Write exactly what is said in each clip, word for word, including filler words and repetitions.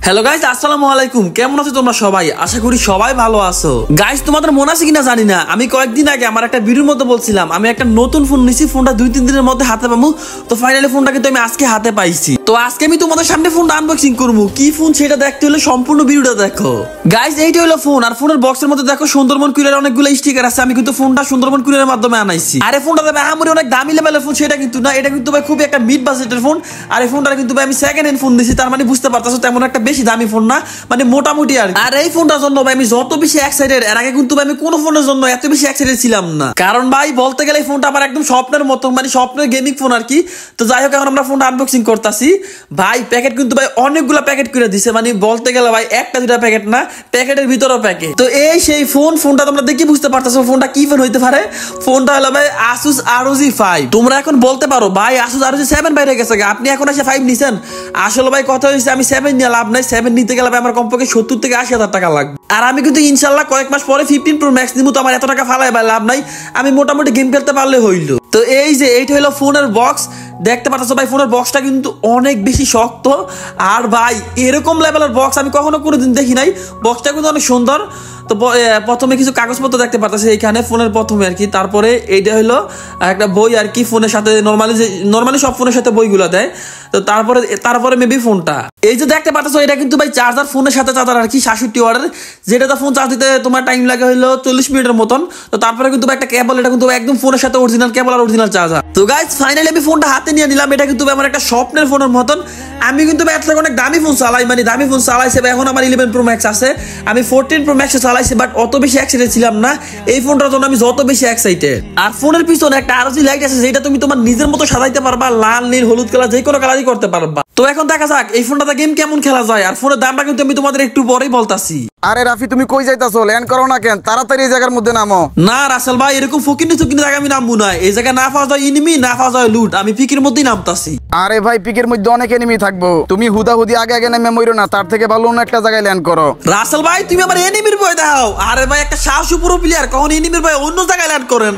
Hello guys, আসসালামু আলাইকুম। কেমন আছো তোমরা সবাই? আশা করি সবাই ভালো আছো। গাইস, তোমাদের মনে আছে কিনা জানি না, আমি কয়েকদিন আগে আমার একটা ভিডিওর মধ্যে বলছিলাম আমি একটা নতুন ফোন নিছি, ফোনটা দুই তিন দিনের মধ্যে হাতে পাবো। তো ফাইনালি ফোনটা কিন্তু আমি আজকে হাতে পাইছি। তো আজকে আমি তোমাদের সামনে ফোনটা আনবক্সিং করবো। কি ফোন সেটা দেখতে হলে সম্পূর্ণ ভিডিওটা দেখো। গাইস, এইটা হলো ফোন, আর ফোনের বক্সের মধ্যে দেখো সুন্দরবন কুরিয়ার অনেকগুলো স্টিকার আছে। আমি কিন্তু ফোনটা সুন্দরবন কুরিয়ারের মাধ্যমে আনাইছি। আরে ফোনটা দেবে আমারই অনেক দামি লেভেলের ফোন সেটা কিন্তু না, এটা কিন্তু ভাই খুবই একটা মিড বাজেটের ফোন। আর এই ফোনটা কিন্তু ভাই আমি সেকেন্ড হ্যান্ড ফোন দিছি, তার মানে বুঝতে পারতেছো তেমন একটা বেশি দামি ফোন না, মানে মোটামুটি। আর আর এই ফোনটার জন্য ভাই আমি যত বেশি এক্সাইটেড, এর আগে কিন্তু আমি কোনো ফোনের জন্য এত বেশি এক্সাইটেড ছিলাম না। কারণ ভাই বলতে গেলে এই ফোনটা আমার একদম স্বপ্নের মতো, মানে স্বপ্নের গেমিং ফোন আর কি। তো যাই হোক, এখন আমরা ফোনটা আনবক্সিং করতেছি। ভাই প্যাকেট কিন্তু ভাই অনেকগুলো প্যাকেট করে দিছে, মানে বলতে গেলে ভাই একটা দুটা প্যাকেট না, প্যাকেটের ভিতরেও প্যাকেট। তো এই সেই ফোন, ফোনটা তোমরা দেখি বুঝতে পারতেছো ফোনটা কি ফোন হইতে পারে। ফোনটা হলো ভাই আসুস আর ও জি ফাইভ। তোমরা এখন বলতে পারো ভাই আসুস আর ও জি সেভেন বাইরে গেছে, আপনি এখন এসে ফাইভ নিছেন। আসলে ভাই কথা হয়েছে আমি সেভেন নিয়ে লাভ নাই, সেভেন নিতে গেলে আমার কমপক্ষে সত্তর থেকে আশি হাজার টাকা লাগবে। আর আমি কিন্তু ইনশাল্লাহ কয়েক মাস পরে ফিফটিন প্রো ম্যাক্স নিবো, তো আমার এত টাকা ফালাই ভাই লাভ নাই, আমি মোটামুটি গেম খেলতে পারলে হইলো। তো এই যে এইটা হলো ফোনের বক্স, দেখতে পাচ্ছ ভাই ফোনের বক্সটা কিন্তু অনেক বেশি শক্ত। আর ভাই এরকম লেভেলের বক্স আমি কখনো কোনোদিন দেখি নাই, বক্সটা কিন্তু অনেক সুন্দর। তো প্রথমে কিছু কাগজপত্র দেখতে পাচ্ছি এইখানে ফোনের প্রথমে আর কি, তারপরে এইটা হলো একটা বই আর কি, ফোনের সাথে নর্মালি যে নর্মালি সব ফোনের সাথে বইগুলো দেয়। তো তারপরে তারপরে মেবি ফোনটা এই যে দেখতে পাচ্ছ, এটা কিন্তু ভাই চার্জার, ফোনের সাথে চার্জার আর কি, সাতষট্টি ওয়াটের, যেটা ফোন চার্জ দিতে তোমার টাইম লাগে হলো চল্লিশ মিনিটের মতন। তো তারপরে কিন্তু একটা কেবল, এটা কিন্তু একদম ফোনের সাথে অরিজিনাল কেবল আর অরিজিনাল চার্জার। তো গাইস ফাইনালি আমি ফোনটা হাতে নিয়ে নিলাম। এটা কিন্তু আমার একটা স্বপ্নের ফোনের মতন। আমি কিন্তু অনেক দামি ফোন চালাই, মানে দামি ফোন চালাইছে। এখন আমার ইলেভেন প্রো ম্যাক্স আছে, আমি ফোরটিন প্রো ম্যাক্স চালাইছি, বাট অত বেশি এক্সাইটেড ছিলাম না এই ফোনটার জন্য। আমি যত বেশি এক্সাইটেড। আর ফোনের পিছনে একটা আর ও জি লাইট আছে, যেটা তুমি তোমার নিজের মতো সাজাইতে পারবা, লাল নীল হলুদ কালার যে কোনো কালারই করতে পারবা। তো এখন দেখা যাক এই ফোনটাতে গেম কেমন খেলা যায়। আর ফোনের দামটা কিন্তু আমি তোমাদের একটু পরেই বলতাছি। আরে রাফি, তুমি কই যাইতাছো? ল্যান্ড করো না কেন? তাড়াতাড়ি এই জায়গার মধ্যে নামো। না রাসেল ভাই, এরকম ফকিনি ফকিনি জায়গা আমি নামবো না। এই জায়গায় না পাওয়া যায় এনিমি, না পাওয়া যায় লুট, আমি পিকের মধ্যেই নামতাছি। আরে ভাই, পিকের মধ্যে অনেক এনিমি থাকবো, তুমি হুদা হুদি আগে আগে নেমে মইরো না, তার থেকে ভালো অন্য একটা জায়গায় ল্যান্ড করো। রাসেল ভাই তুমি আমার এনিমির ভয় দেখাও। আরে ভাই একটা সাহসী পুরো প্লেয়ার কখন এনিমির ভয় অন্য জায়গায় ল্যান্ড করেন?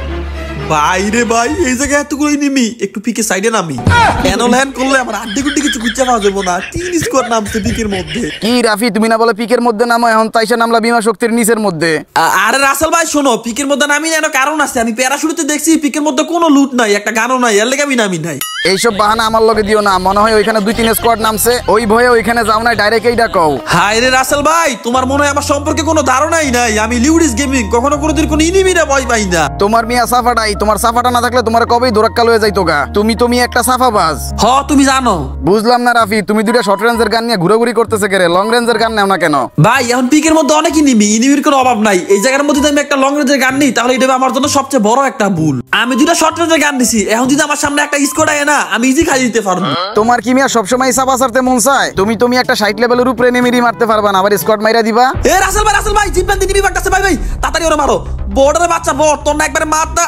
বাইরে ভাই এই জায়গায় এতগুলো এনিমি, একটু পিকে সাইডে নামি। কেন ল্যান্ড করলে আমার আড্ডি গুড্ডি কিছু খুঁজে পাওয়া যাবো না। তিন স্কোয়াড নামছে পিকের মধ্যে। কি রাফি, তুমি না বলে পিকের মধ্যে নামো, এখন তাইসা নামলা বিমা শক্তির নিচের মধ্যে। আরে রাসেল ভাই শোনো, পিকের মধ্যে নামি না, কারণ আছে। আমি প্যারাশুটে দেখছি পিকের মধ্যে কোনো লুট নাই, একটা গানও নাই, এর লেগে আমি নামি নাই। এইসব বাহানা আমার লগে দিও না, মনে হয় ওইখানে দুই তিন স্কোয়াড নামছে, ওই ভয়ে ওইখানে যাও না, ডাইরেক্ট এইটা কও। হাই রে রাসেল ভাই, তোমার মনে হয় আমার সম্পর্কে কোনো ধারণাই নাই। আমি লিউডিস গেমিং, কখনো কোনোদিন কোনো ইনিমিরা ভয় পাই না। তোমার মিয়া সাফাটাই, তোমার সাফাটা না থাকলে তোমার কবেই দোরাক্কাল হয়ে যাইতো গা। তুমি তুমি একটা সাফাবাজ। হ তুমি জানো। বুঝলাম না রাফি, তুমি দুইটা শর্ট রেঞ্জের গান নিয়ে ঘুরাঘুরি করতেছে কেরে, লং রেঞ্জের গান নেও না কেন? ভাই এখন পিকের মধ্যে অনেক ইনিমি, ইনিমির কোনো অভাব নাই। এই জায়গার মধ্যে আমি একটা লং রেঞ্জের গান নিই, তাহলে এটা আমার জন্য সবচেয়ে বড় একটা ভুল। আমি দুইটা শর্ট রেঞ্জের গান নিছি, এখন যদি আমার সামনে একটা স্কোয়াড আয় না, আমি ইজি খাই দিতে পারবো। তোমার কি মিয়া সবসময় সাবা সারতে মন চায়? তুমি তুমি একটা ষাট লেভেলের উপরে নেমেরি মারতে পারবা না, আবার স্কোয়াড মাইরা দিবা? এ রাসেল ভাই, রাসেল ভাই জিপম্যান দিবি বাট্টাছে ভাই, ভাই তাড়াতাড়ি ওরে মারো। বর্ডারে বাচ্চা বড়, তোর না একবারে মারতা।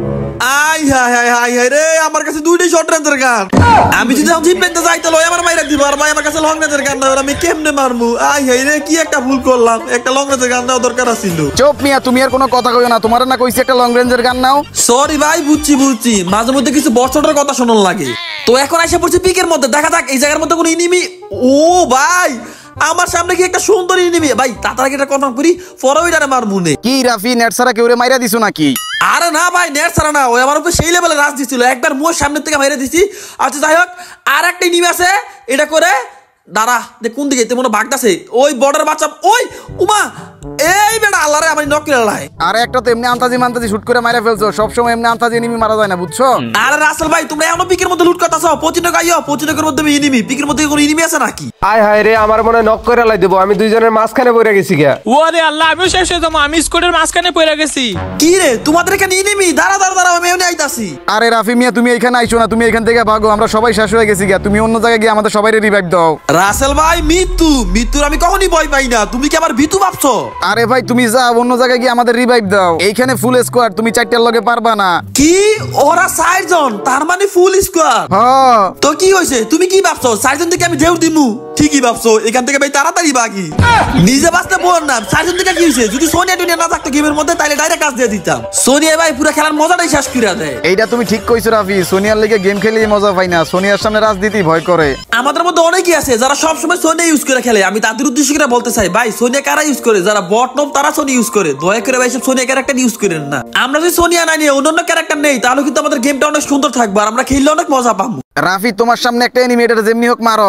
আই হাই হাই হাই হাই রে, আমার কাছে দুইটাই শর্ট রেঞ্জের গান। আমি যদি জিপম্যানতে যাই তাহলে ওই আমার মাইরা দিব, আর ভাই আমার কাছে লং রেঞ্জের গান না, আমি কেমনে মারমু? আই হাই রে, কি একটা ভুল করলাম, একটা লং রেঞ্জের গান দেওয়া দরকার ছিল। চুপ মিয়া, তুমি আর কোনো কথা কইও না, তোমার না কইছি একটা লং রেঞ্জের গান নাও। সরি ভাই, বুঝছি বুঝছি, মাঝে মধ্যে কিছু বর্ষটার কথা শোনার লাগে। তো এখন এসে পড়ছি পিকের মধ্যে, দেখা যাক এই জায়গার মধ্যে কোনো ইনিমি। ও ভাই আমার সামনে কি একটা সুন্দর ইনিমি, ভাই তাড়াতাড়ি এটা কনফার্ম করি, পরে ওইটারে মার মুনে। কি রাফি, নেট ছাড়া কেউরে মাইরা দিছো নাকি? আরে না ভাই, নেট ছাড়া না, ওই আমার উপর সেই লেভেলে রাজ দিছিল, একবার মোর সামনের থেকে মাইরা দিছি। আচ্ছা যাই হোক, আর একটা ইনিমি আছে, এটা করে দাঁড়া দেখ কোন দিকে মনে ভাগতাছে, ওই বর্ডার বাচ্চা, ওই উমা এই বেটা আল্লাহ রে, আমার নক কিলাই। আরে একটা তো এমনি আন্তাজি মান্তাজি শুট করে মাইরা ফেলছো, সব সময় এমনি আন্তাজি এনিমি মারা যায় না, বুঝছো? আরে রাসেল ভাই তোমরা এমন পিকের মধ্যে লুট করতাছো, পচিনো গাইও, পচিনোর মধ্যে এনিমি, পিকের মধ্যে কোনো এনিমি আছে নাকি? আয় হায় রে, আমার মনে নক করে লাই দেবো, আমি দুইজনের মাঝখানে পড়ে গেছি গা। ওরে আল্লাহ, আমিও শেষ হয়ে যাবো, আমি স্কোয়াডের মাঝখানে পড়ে গেছি। কি রে তোমাদের এখানে এনিমি? দাঁড়া দাঁড়া দাঁড়া, আমি এমনি আইতাছি। আরে রাফি মিয়া, তুমি এখানে আইছো না, তুমি এখান থেকে ভাগো, আমরা সবাই শেষ হয়ে গেছি গা, তুমি অন্য জায়গায় গিয়ে আমাদের সবাইরে রিভাইভ দাও। রাসেল ভাই মৃত্যু, মৃত্যুর আমি কখনই ভয় পাই না, তুমি কি আবার ভীতু ভাবছো? আরে ভাই তুমি যা অন্য জায়গায় গিয়ে আমাদের রিভাইভ দাও, এইখানে ফুল স্কোয়াড, তুমি চারটার লগে পারবা না। কি ওরা চারজন, তার মানে ফুল স্কোয়াড? হ্যাঁ তো কি হয়েছে, তুমি কি ভাবছো চারজন থেকে আমি ঢেউ দিমু? ঠিকই ভাবছো, এখান থেকে ভাই তাড়াতাড়ি বাকি নিজে বাঁচতে বল না। চারজন দিকে কি হয়েছে, যদি সোনিয়া টুনিয়া না থাকতো গেমের মধ্যে তাহলে ডাইরেক্ট কাজ দিয়ে দিতাম। সোনিয়া ভাই পুরো খেলার মজাটাই শেষ করে দেয়। এইটা তুমি ঠিক কইছো রাফি, সোনিয়ার লিগে গেম খেলেই মজা পাই না, সোনিয়ার সামনে রাজনীতি ভয় করে। আমাদের মধ্যে অনেকেই আছে যারা সবসময় সোনিয়া ইউজ করে খেলে। আমি তাদের উদ্দেশ্য করে বলতে চাই ভাই, সোনিয়া কারা ইউজ করে, যারা বট নব তারা সোনিয়া ইউজ করে। দয়া করে ভাই সব সোনিয়া ক্যারেক্টার ইউজ করেন না। আমরা যদি সোনিয়া না নিয়ে অন্যান্য ক্যারেক্টার নেই তাহলে কিন্তু আমাদের গেমটা অনেক সুন্দর থাকবে আর আমরা খেললে অনেক মজা পাবো। রাফি তোমার সামনে একটা এনিমেটর যেমনি হোক মারো।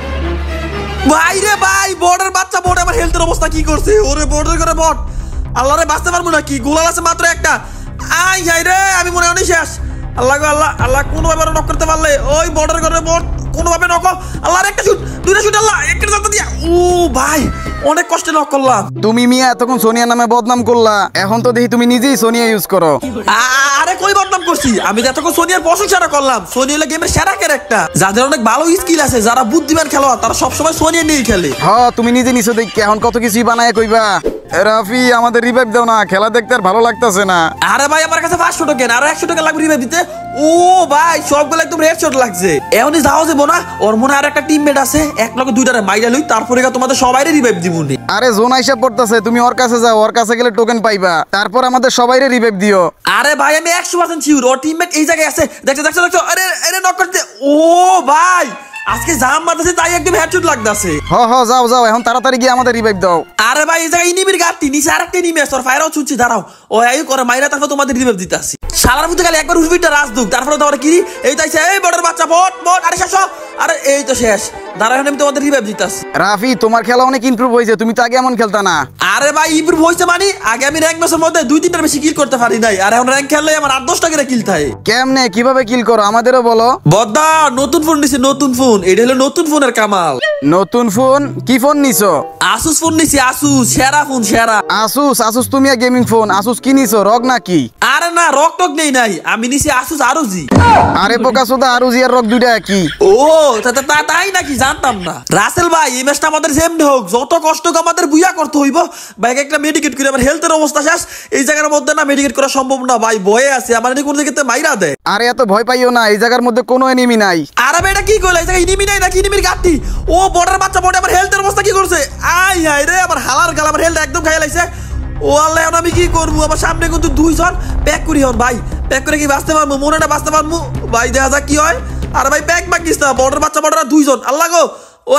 ভাই রে ভাই, বর্ডার বাচ্চা বট আমার হেলথের অবস্থা কি করছে। ওরে বর্ডার করে বট, আল্লাহ রে বাঁচতে পারবো নাকি, গোলাল আছে মাত্র একটা। আই হাই রে, আমি মনে হয় শেষ। আল্লাহ গো আল্লাহ, আল্লাহ কোনো ভাবে নক করতে পারলে ওই বর্ডার করে বট কোনো ভাবে নক। আল্লাহর একটা শুট, দুইটা শুট, আল্লাহ একটা জানতে দিয়া। ও ভাই অনেক কষ্টে নক করলাম। তুমি মিয়া এতক্ষণ সোনিয়া নামে বদনাম করলা, এখন তো দেখি তুমি নিজেই সোনিয়া ইউজ করো। আরে কই বদনাম করছি, আমি যতক্ষণ সোনিয়ার প্রশংসা করলাম। সোনিয়া হলো গেমের সেরা ক্যারেক্টার, যাদের অনেক ভালো স্কিল আছে, যারা বুদ্ধিমান খেলোয়াড় তারা সবসময় সোনিয়া নিয়ে খেলে। হ্যাঁ তুমি নিজে নিছো দেখি, এখন কত কিছুই বানায় কইবা। রাফি আমাদের রিভাইভ দাও না, খেলা দেখতে আর ভালো লাগতেছে না। আরে ভাই আমার কাছে পাঁচশো টোকেন, আরো একশো টাকা লাগবে রিভাইভ দিতে। ও ভাই সবগুলো একদম রেড শট লাগছে। এখনই যাও যাবো না, ওর মনে আর একটা টিমমেট আছে, এক লগে দুইটারে মাইরা লই, তারপরে তোমাদের সবাইরে রিভাইভ দিব। আরে জোন আইসা পড়তেছে, তুমি ওর কাছে যাও, ওর কাছে গেলে টোকেন পাইবা, তারপর আমাদের সবাইরে রিভাইভ দিও। আরে ভাই আমি একশো পার্সেন্ট শিওর ওর টিমমেট এই জায়গায় আছে। দেখছো দেখছো দেখছো, আরে আরে নক করতে। ও ভাই আজকে জাম মারতেছে তাই একদম হেডশট লাগতাছে। হ হ যাও যাও, এখন তাড়াতাড়ি গিয়ে আমাদের রিভাইভ দাও। আরে ভাই এই জায়গায় ইনিমির গাড়ি নিচে আরেকটা ইনিমি আছে, ওর ফায়ারও ছুটছি। দাঁড়াও ও এই করে মাইরা তারপর তোমাদের রিভাইভ দিতাছি। শালার মধ্যে খালি একবার উঠবিটা রাজদুক, তারপরে তোমার কি এই তাইছে এই বড়ের বাচ্চা বট বট। আরে শেষ, আরে এই তো শেষ। দাঁড়াও এখন আমি তোমাদের রিভাইভ দিতাছি। রাফি তোমার খেলা অনেক ইমপ্রুভ হয়েছে, তুমি তো আগে এমন খেলতা না। আরে ভাই ইমপ্রুভ হয়েছে মানে আগে আমি র্যাঙ্ক ম্যাচের মধ্যে দুই তিনটার বেশি কিল করতে পারি নাই, আর এখন র্যাঙ্ক খেললে আমার আট দশটা করে কিল থাকে। কেমনে কিভাবে কিল করো আমাদেরও বলো। বদ্দা নতুন ফোন নিছি, নতুন ফোন। এটা হলো নতুন ফোনের কামাল। নতুন ফোন? কি ফোন নিছো? আসুস ফোন নিছি, আসুস সেরা ফোন সেরা। আসুস? আসুস তুমি গেমিং ফোন, আসুস কি নিছো, রগ নাকি? আরে না রক টক নেই নাই, আমি নিছি আসুস আরজি। আরে বোকা সুদা, আরজি আর রগ দুইটা একই। ও তা তা তাই নাকি, জানতাম না। রাসেল ভাই এই ম্যাচটা আমাদের সেমড হোক, যত কষ্ট হোক আমাদের বুয়া করতে হইব ভাই। একটা মেডিকেট করে আমার হেলথের অবস্থা শেষ, এই জায়গার মধ্যে না মেডিকেট করা সম্ভব না ভাই, ভয়ে আছে আমার কোন দিকে মাইরা দেয়। আরে এত ভয় পাইও না, এই জায়গার মধ্যে কোনো এনিমি নাই। আরে ভাই এটা কি কইলা, এই জায়গায় এনিমি নাই নাকি এনিমির গাটি। ও বর্ডার বাচ্চা বড় আমার হেলথের অবস্থা কি করছে। আই হাই রে আমার হালার গাল, আমার হেলথ একদম খাইয়া লাইছে। ও আল্লাহ এখন আমি কি করবো, আমার সামনে কিন্তু দুইজন প্যাক করি হন ভাই। প্যাক করে কি বাঁচতে পারবো, মনে না বাঁচতে পারবো ভাই, দেখা যাক কি হয়। আরে ভাই প্যাক মাগিস না, বর্ডার বাচ্চা বড়রা দুইজন। আল্লাহ গো ও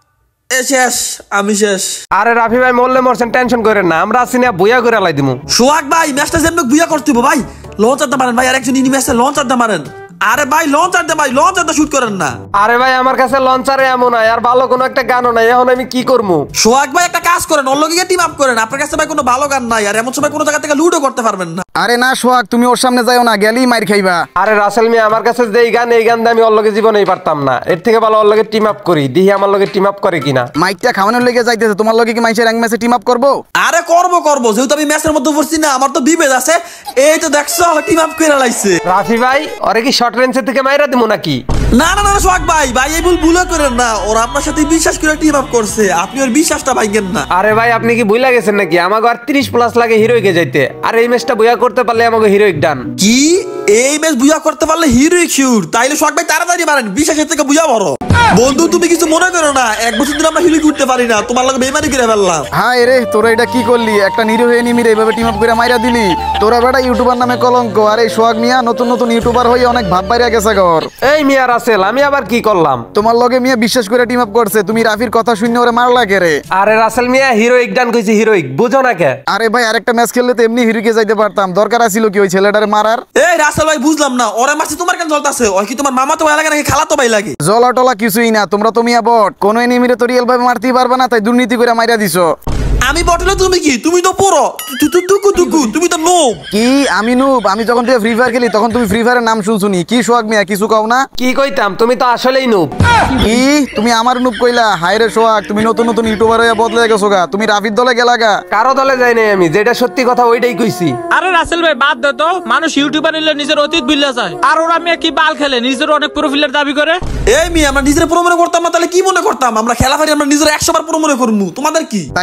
শেষ, আমি শেষ। আরে রাফি ভাই মরলে মরছেন, টেনশন করেন না, আমরা আসি না বইয়া করে লাই দিমু। সোহাগ ভাই ম্যাচটা যেমন বুয়া করতে হবে ভাই, লঞ্চ আড্ডা মারেন ভাই, আর একজন ইনি ম্যাচে লঞ্চ আড্ডা মারেন। আরে ভাই লঞ্চ আড্ডা ভাই, লঞ্চ আড্ডা শুট করেন না। আরে ভাই আমার কাছে লঞ্চারে এমন নাই, আর ভালো কোনো একটা গানও নাই, এখন আমি কি করবো। সোহাগ ভাই একটা কাজ করেন, অন্য গিয়ে টিম আপ করেন। আপনার কাছে ভাই কোনো ভালো গান নাই, আর এমন সময় কোনো জায়গা থেকে লুডো করতে পারবেন না। আরে না সোহাগ, তুমি ওর সামনে যাও না, গেলেই মাইর খাইবা। আরে রাসেল মিয়া আমার কাছে যে গান, এই গান দিয়ে আমি ওর লগে জীবনেই পারতাম না, এর থেকে ভালো ওর লগে টিম আপ করি, দেখি আমার লগে টিম আপ করে কিনা। মাইকটা খাওয়ানোর লেগে যাইতেছে, তোমার লগে কি মাইসের র্যাঙ্ক ম্যাচে টিম আপ করবো? আরে করবো করবো, যেহেতু আমি ম্যাচের মধ্যে পড়ছি না, আমার তো বিভেদ আছে। এই তো দেখছো টিম আপ করে লাইছে। রাফি ভাই ওরে কি শর্ট রেঞ্জের থেকে মাইরা দিমু নাকি? না না না সোহাগ ভাই, ভাই এই ভুল ভুলও করেন না, ওরা আপনার সাথে বিশ্বাস করে টিম আপ করছে, আপনি ওর বিশ্বাসটা ভাঙেন না। আরে ভাই আপনি কি ভুলা গেছেন নাকি, আমাকে আর ত্রিশ প্লাস লাগে হিরোইকে যাইতে, আর এই ম্যাচটা বইয়া করতে পারলে আমাকে হিরোইক ডান। কি এই ম্যাচ বুয়া করতে পারলে হিরোইক শিওর? তাইলে সোহাগ ভাই তাড়াতাড়ি মারেন, বিশ্বাসের থেকে বুয়া বড়। বন্ধু তুমি কিছু মনে করো না, এক বছর ধরে আমরা হিরোইক উঠতে পারি না, তোমার লগে বেমানি করে ফেললাম। হাই রে তোরা এটা কি করলি, একটা নিরীহ এনিমির এইভাবে টিম আপ করে মাইরা দিলি। তোরা বেটা ইউটিউবার নামে কলঙ্ক, আর এই সোহাগ মিয়া নতুন নতুন ইউটিউবার হয়ে অনেক ভাব বাইরে গেছে ঘর। এই মিয়া রাসেল আমি আবার কি করলাম? তোমার লগে মিয়া বিশ্বাস করে টিম আপ করছে, তুমি রাফির কথা শুনে ওরে মারলা কে রে? আরে রাসেল মিয়া হিরোইক ডান কইছি, হিরোইক বুঝো না কে? আরে ভাই আরেকটা ম্যাচ খেললে তো এমনি হিরোকে যাইতে পারতাম, দরকার আছিল কি ওই ছেলেটারে মারার? এই রাসেল ভাই বুঝলাম না, ওরে মারছে তোমার কেন জ্বলতাছে? ওই কি তোমার মামা তো ভাই লাগে নাকি খালা তো ভাই লাগে? জলা টলা কিছুই না, তোমরা তো মিয়া বট, কোন এনিমিরে তো রিয়েল ভাবে মারতেই পারবে না, তাই দুর্নীতি করে মাইরা দিছো। আমি বটলে তুমি কি, তুমি তো পুরো টুকু টুকু, তুমি তো নো। কি আমি নুব? আমি যখন তুই ফ্রি ফায়ার খেলি তখন তুমি ফ্রি ফায়ারের নাম শুনছুনি? কি সোহাগ মিয়া কিছু কও না? কি কইতাম, তুমি তো আসলেই নুব। কি তুমি আমার নুব কইলা? হায় রে সোহাগ, তুমি নতুন নতুন ইউটিউবার হয়ে বদলে গেছো গা, তুমি রাফির দলে গেলা গা। কারো দলে যাই নাই আমি, যেটা সত্যি কথা ওইটাই কইছি। আরে রাসেল ভাই বাদ দে তো, মানুষ ইউটিউবার হইলে নিজের অতীত ভুলে যায়, আর ওরা মেয়ে কি বাল খেলে নিজের অনেক প্রোফাইলের দাবি করে। এই মি আমরা নিজের প্রো মনে করতাম না, তাহলে কি মনে করতাম? আমরা খেলা ফারি আমরা নিজের একশো বার প্রো মনে করবো, তোমাদের কি? তাইলে রাফি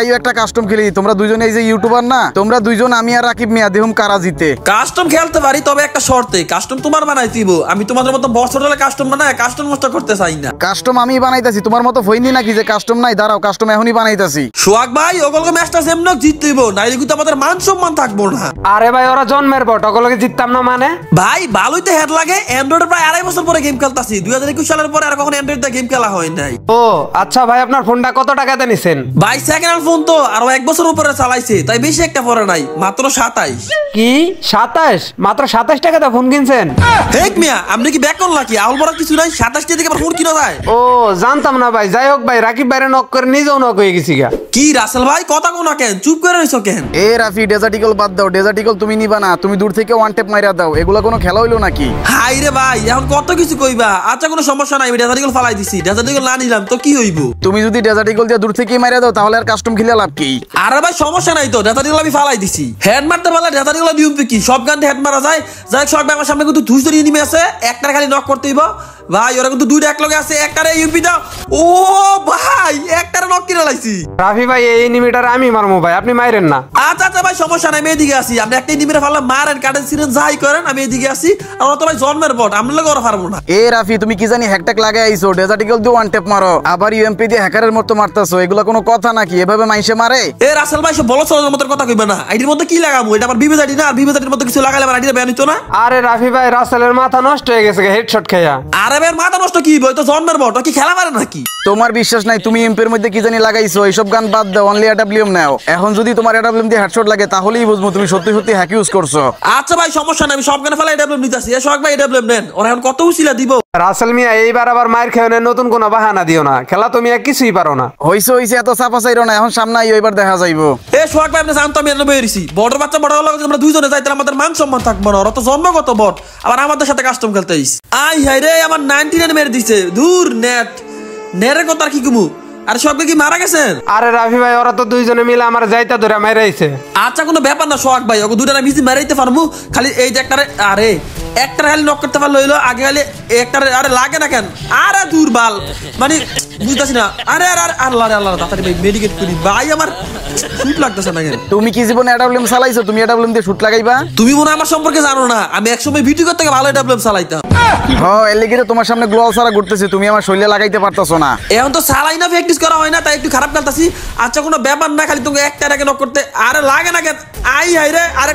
আইও একটা কাস্টম খেলি। তোমরা দুইজন এই যে ইউটিউবার না, তোমরা দুইজন আমি আর রাকিব মিয়া দেহুম কারা জিতে। কাস্টম খেলতে পারি, তবে একটা শর্তে, কাস্টম তোমার বানাই দিব। আমি তোমাদের মতো বছর হলে কাস্টম বানাই কাস্টম নষ্ট করতে চাই না। কাস্টম আমি বানাইতাছি, তোমার মতো হইনি নাকি যে কাস্টম নাই? দাঁড়াও, কাস্টম এখনই বানাইতাছি। সোহাগ ভাই ওগুলোকে ম্যাচটা সেমন জিততে দিব, নাইলে কিন্তু আমাদের মান সম্মান থাকবো না। আরে ভাই ওরা জন্মের বট, ওগুলোকে জিততাম না মানে? ভাই ভালোই তো হেড লাগে। অ্যান্ড্রয়েডের প্রায় আড়াই বছর পরে গেম খেলতাছি, দুই হাজার একুশ সালের পরে আর কখনো অ্যান্ড্রয়েড দিয়ে গেম খেলা হয় নাই। ও আচ্ছা ভাই, আপনার ফোনটা কত টাকাতে নিছেন? ভাই সেকেন্ড হ্যান্ড ফোন তো আরো এক বছর উপরে চালাইছে, তাই বেশি একটা পরে নাই, মাত্র সাতাইশ। কি সাতাশ? মাত্র সাতাশ টাকাতে ফোন কিনছেন? হেক মিয়া, আপনি কি ব্যাক করলা কি? আউল বড় কিছু নাই, সাতাশ টাকা থেকে ফোন কিনা যায়? ও জানতাম না ভাই। যাই হোক ভাই, রাকিব বাইরে নক করে নিজেও নক হয়ে গেছি গা। কি রাসেল ভাই কথা কোনা কেন, চুপ করে রইছো কেন? এ রাফি, ডেজার্টিকল বাদ দাও। ডেজার্টিকল তুমি নিবা না, তুমি দূর থেকে ওয়ান টেপ মাইরা দাও। এগুলা কোনো খেলা হইলো নাকি? হাই রে ভাই, এখন কত কিছু কইবা। আচ্ছা কোনো সমস্যা নাই, আমি ডেজার্টিকল ফালাই দিছি। ডেজার্টিকল না নিলাম তো কি হইব? তুমি যদি ডেজার্টিকল দিয়ে দূর থেকে মাইরা দাও তাহলে আর কাস্টম খেলে লাভ কি? আরে ভাই সমস্যা নাই তো, ডেজার্টিকল আমি ফালাই দিছি। হেড মারতে পারলে ডেজার্টিকল নিয়ম কি সব গানতে হেড মারা যায়? যাই হোক, সব আমার সামনে কিন্তু ধুস ধরে নিমে আছে, একটার খালি নক করতে হইব। ভাই ওরা কিন্তু দুইটা এক লগে আছে, একটারে ইউপি দাও। ও ভাই একটারে নক কিনে লাইছি। রাফি ভাই এই এনিমিটার আমি মারমু ভাই, আপনি মাইরেন না। আচ্ছা আচ্ছা ভাই সমস্যা নাই, আমি এদিকে আসি। আপনি একটা নিমিরে ফাললে মারেন, কাটেন, সিরেন যাই করেন, আমি এদিকে আসি। আর ওরা তো ভাই জন্মের বট, আমরা লোক ওরা পারবো না। এ রাফি, তুমি কি জানি হ্যাকট্যাক লাগাই আইছো, ডেজার্টিকল দিয়ে ওয়ান টেপ মারো, আবার ইউএমপি দিয়ে হ্যাকারের মতো মারতাছো। এগুলা কোনো কথা নাকি? এভাবে মাইসে মারে? এ রাসেল ভাই সব বলো চলার মতো কথা কইবে না। আইডির মধ্যে কি লাগাবো? এটা আমার বিবেজ আইডি না, আর বিবেজ আইডির মধ্যে কিছু লাগালে আমার আইডিটা ব্যান হইতো না। আরে রাফি ভাই, রাসেলের মাথা নষ্ট হয়ে গেছে হেডশট খাইয়া। আরে ভাই মাথা নষ্ট কি বই, তো জন্মের বট, ও কি খেলা পারে নাকি? তোমার বিশ্বাস নাই? তুমি এমপির মধ্যে কি জানি লাগাইছো। এইসব গান বাদ দাও, অনলি এডাব্লিউএম নাও। এখন যদি তোমার এডাব্লিউএম দিয়ে হেডশট লাগে তাহলেই বুঝবো তুমি সত্যি সত্যি হ্যাক ইউজ করছো। আচ্ছা ভাই সমস্যা নাই, আমি সব গানে ফেলা এডাব্লিউএম নিতেছি। এ সোহাগ ভাই এডাব্লিউএম নেন, ওরা এখন কত উছিলা দিব। রাসেল মিয়া এইবার আবার মায়ের খেয়ে নতুন কোনো বাহানা দিও না, খেলা তুমি আর কিছুই পারো না। হইছে হইছে, এত চাপা চাইরো না। এখন সামনে আইও, এবার দেখা যাইবো। এ সোহাগ ভাই আপনি জানতো আমি এনে বেরিয়েছি, বড় বাচ্চা বড় হলো আমরা দুইজনে যাই, তাহলে আমাদের মান সম্মান থাকবো না। ওরা তো জন্মগত বট, আবার আমাদের সাথে কাস্টম খেলতে আইস। আই হাই রে, আমার নাইনটি নাইন মেরে দিছে। দূর নেট নেটের কথা আর কি কমু। আরে সোহাগ ভাই কি মারা গেছেন? আরে রাফি ভাই, ওরা তো দুইজনে মিলে আমার যাইতা ধরে মাইরাইছে। আচ্ছা কোনো ব্যাপার না সোহাগ ভাই, ওকে দুইটা মিজি মারাইতে পারবো। খালি এই যে একটারে, আরে একটারে খালি নক করতে পারলো হইলো। আগে খালি একটারে, আরে লাগে না কেন? আরে দুর্বল মানে বুঝতেছি না। আরে আরে আল্লাহ রে আল্লাহ, তাড়াতাড়ি ভাই মেডিকেট করি ভাই, আমার শুট লাগতেছে না কেন? তুমি কি জীবনে এডাব্লিউএম চালাইছো? তুমি এডাব্লিউএম দিয়ে শুট লাগাইবা? তুমি মনে হয় আমার সম্পর্কে জানো না, আমি একসময় ভিডিও করতে ভালো এডাব্লিউএম চালাইতাম। হ্যাঁ, এর লেগে তো তোমার সামনে গ্লোয়াল ছাড়া ঘুরতেছি, তুমি আমার শরীরে লাগাইতে পারতাছো না। এখন তো চালাই না, প্র্যাকটিস করা হয় না, তাই একটু খারাপ খেলতাছি। আচ্ছা কোনো ব্যাপার না, খালি তুমি একটা আগে নক করতে। আরে লাগে না কেন? আই হাই রে, আরে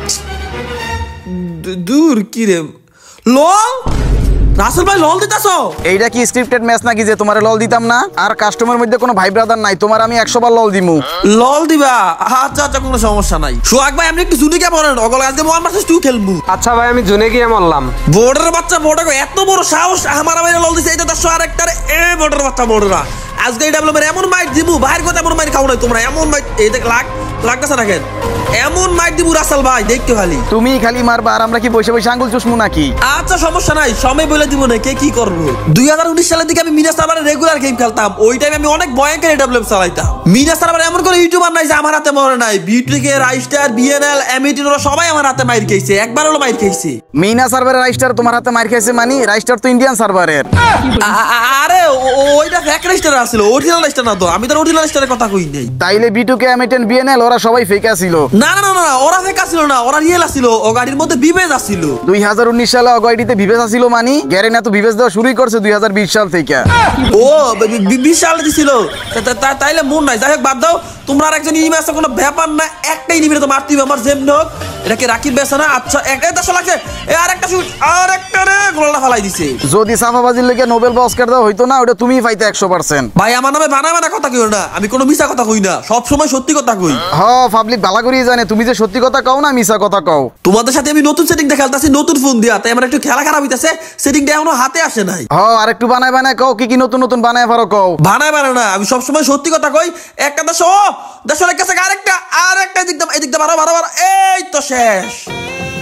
দূর কি রে লল। রাসেল ভাই লল দিতাছো? এইটা কি স্ক্রিপ্টেড ম্যাচ নাকি যে তোমার লল দিতাম না? আর কাস্টমার মধ্যে কোনো ভাই ব্রাদার নাই, তোমার আমি একশো বার লল দিমু। লল দিবা? আচ্ছা আচ্ছা কোনো সমস্যা নাই। সোহাগ ভাই আপনি একটু জুনি কে বলেন, অগল আজকে ওয়ান ভার্সেস টু খেলবো। আচ্ছা ভাই, আমি জুনে গিয়ে মরলাম। বোর্ডের বাচ্চা বোর্ডে এত বড় সাহস, আমার বাইরে লল দিছে। এটা দশ আরেকটারে এ বোর্ডের বাচ্চা বোর্ডরা আজকে এটা বলবে এমন মাইট দিবু, বাইরে কথা এমন মাইট খাও নাই তোমরা। এমন মাইট এই দেখ লাগ লাগতেছে না কেন? এমন মাইট দিবু রাসেল ভাই, দেখতে খালি তুমি খালি মারবা আর আমরা কি বসে বসে আঙ্গুল চুষমু নাকি? আচ্ছা সমস্যা নাই, সময় বলে দিব না কে কি করবো। দুই হাজার উনিশ সালের দিকে আমি মিনা সার্ভারে রেগুলার গেম খেলতাম। ওই টাইমে আমি অনেক ভয়ঙ্কর এডাব্লিউএম চালাইতাম। মিনা সার্ভারে এমন করে ইউটিউবার নাই যে আমার হাতে মরে নাই। বিউটিকে, রাইস্টার, বিএনএল, এমইটিন ওরা সবাই আমার হাতে মাইর খেয়েছে, একবার হলো মাইর খেয়েছে। মিনা সার্ভারের রাইস্টার তোমার হাতে মার খাইছে মানে? রাইস্টার তো ইন্ডিয়ান সার্ভারের। আ- আ- আরে ও- ওইটা ফেক রাইস্টার আসছিল, অরিজিনাল রাইস্টার না তো। আমি তো অরিজিনাল রাইস্টারের কথা কই নাই। তাইলে বিটুকে, এমইটেন, বিএনএল ওরা সবাই ফেক আছিল? না না না না, ওরা ফেক আসছিল না, ওরা রিয়েল আসছিল। ও গাড়ির মধ্যে বিবেজ আসছিল। দুই হাজার উনিশ সালে অগয়ডিতে বিবেচ আছিল মানি? গ্যারেনা তো বিবেচ দেওয়া শুরুই করছে দুই হাজার বিশ সাল থেকে। ও বি- বি- বিশ সালে দিছিল। তা- তা- তা- তাইলে মন নাই। যাই হোক বাদ দাও, তোমরা আর একজন ইনিমি আছে, কোনো ব্যাপার না। একটাই ইনিমি তো মারতে হবে আমার, যেমনি হোক। এটা কি রাকিব বেছে না? আচ্ছা একটা দশ লাগছে। এ আর একটা শুট, আর একটা রে গোলটা ফালাই দিছে। যদি সাফাবাজির লেগে নোবেল বা অস্কার দেওয়া হইতো না, ওটা তুমিই পাইতে একশো পার্সেন্ট। ভাই আমার নামে বানা বানা কথা কইও না, আমি কোনো মিছা কথা কই না, সব সময় সত্যি কথা কই। হ, পাবলিক ভালো করেই জানে তুমি যে সত্যি কথা কও না মিছা কথা কও। তোমাদের সাথে আমি নতুন সেটিং দিয়ে খেলতেছি, নতুন ফোন দিয়া, তাই আমার একটু খেলা খারাপ হইতাছে। সেটিংটা এখনো হাতে আসে নাই। হ, আর একটু বানায় বানায় কও, কি কি নতুন নতুন বানায় পারো কও। বানায় বানায় না, আমি সবসময় সত্যি কথা কই। একটা দেশ ও দেশ লেগেছে, আরেকটা আরেকটা দিকটা এদিকটা বারো বারো বারো, এই তো শেষ।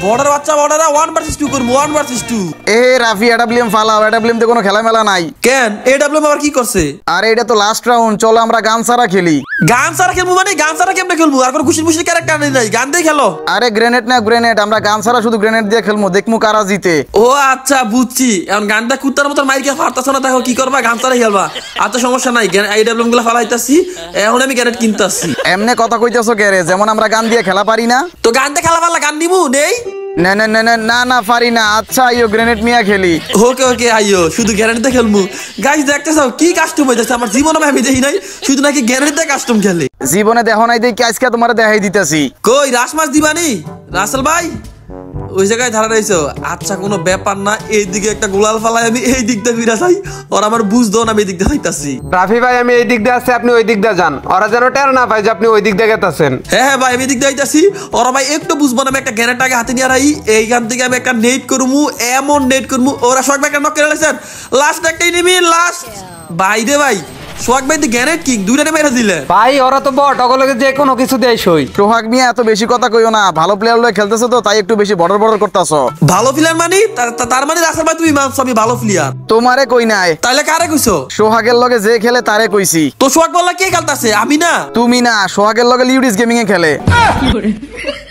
বর্ডার বাচ্চা বর্ডার ওয়ান ভার্সেস টু করবো ওয়ান ভার্সেস টু। এ রাফি এডাব্লিউএম ফালাও, এডাব্লিউএম তে কোনো খেলা মেলা নাই। কেন এ ডাব্লিউ আবার কি করছে? আরে এটা তো লাস্ট রাউন্ড, চলো আমরা গান সারা খেলি। গান সারা খেলবো মানে গান সারা কেমনে খেলবো? আর কোনো খুশি খুশি ক্যারেক্টার নাই, গান দিয়ে খেলো। আরে গ্রেনেড না গ্রেনেড, আমরা গান সারা শুধু গ্রেনেড দিয়ে খেলবো, দেখমু কারা জিতে। ও আচ্ছা বুঝছি, এখন গানটা কুত্তার মতো মাইকে ফারতাছ না, দেখো কি করবা, গান সারা খেলবা। আচ্ছা সমস্যা নাই, এই ডাব্লিউ গুলো ফালাইতাছি, এখন আমি গ্যারেট কিনতাছি। এমনে কথা কইতেছো কে রে, যেমন আমরা গান দিয়ে খেলা পারি না? তো গান দিয়ে খেলা পারলা, গান নিবো নেই? না না না না না না পারি না। আচ্ছা আইও গ্রেনেড মিয়া খেলি। ওকে ওকে আইও, শুধু গ্যারেন্টি দিয়ে খেলবো। গাইস দেখতে চাও কি কাস্টম হইতাছে, আমার জীবনে আমি দেখি নাই, শুধু নাকি গ্যারেন্টি দিয়ে কাস্টম খেলে। জীবনে দেখো নাই দেখি আজকে তোমার দেখাই দিতেছি। কই রাস মাস দিবানি রাসেল ভাই? ওই জায়গায় ধারা রয়েছে। আচ্ছা কোনো ব্যাপার না, এই দিকে একটা গোলাল ফালাই, আমি এই দিক দিয়ে ফিরা চাই, ওর আমার বুঝ দাও না, আমি এই দিক দিয়ে যাইতাছি। রাফি ভাই আমি এই দিক দিয়ে আসছি, আপনি ওই দিক দিয়ে যান, ওরা যেন টের না পাই যে আপনি ওই দিক দিয়ে গেতেছেন। হ্যাঁ হ্যাঁ ভাই আমি এই দিক দিয়ে যাইতাছি, ওরা ভাই একটু বুঝবো না, আমি একটা গ্যারেন্টাকে হাতে নিয়ে রাই, এইখান থেকে আমি একটা নেট করবো, এমন নেট করবো, ওরা সব একটা নক করে রাখছেন, লাস্ট একটাই নিবি লাস্ট। ভাই রে ভাই সোহাগ ভাই গ্যারেট কিং দুইটা মেরে দিলে ভাই, ওরা তো বট, ওগুলোকে যে কোনো কিছু দেয় সই। সোহাগ মিয়া এত বেশি কথা কইও না, ভালো প্লেয়ার লয়ে খেলতেছো তো তাই একটু বেশি বর্ডার বর্ডার করতেছো। ভালো প্লেয়ার মানে তার- তার মানে রাসেল ভাই তুমি মানছো আমি ভালো প্লেয়ার? তোমারে কই নাই, তাইলে কারে কইছো? সোহাগের লগে যে খেলে তারে কইছি। তো সোহাগ বললা কে খেলতাছে? আমি না। তুমি না, সোহাগের লগে লিউডিস গেমিং এ খেলে।